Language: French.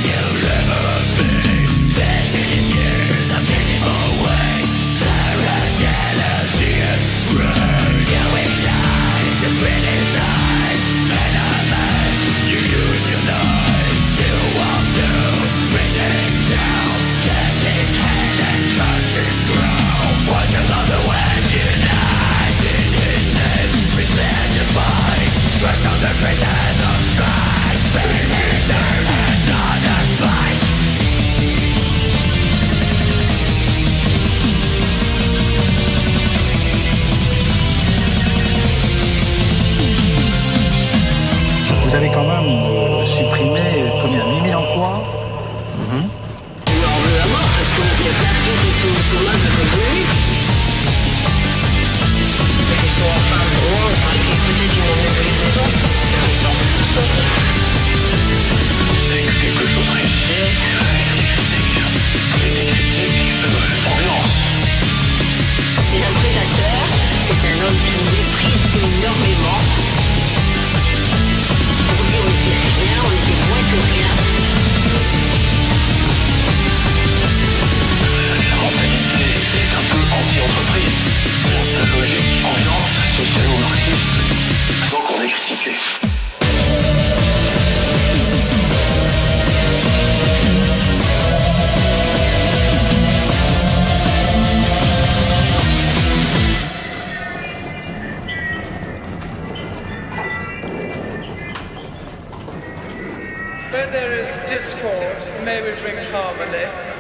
Vous avez quand même supprimé combien 8000 emplois. On leur veut la mort parce qu'il y a plein de gens qui sont au chômage à cause de lui. Ils sont en fin de droit, peut-être ils vont mettre les ans. Ils s'en foutent, ça. Dès que quelque chose réussit, il y a des critiques, ambiance. C'est un prédateur, c'est un homme qui nous méprise énormément. Pour lui, on était rien, on était moins que rien. La mentalité est un peu anti-entreprise. Dans sa logique ambiante, socialo-marxiste. Donc on est critiqué. Where there is discord, may we bring harmony.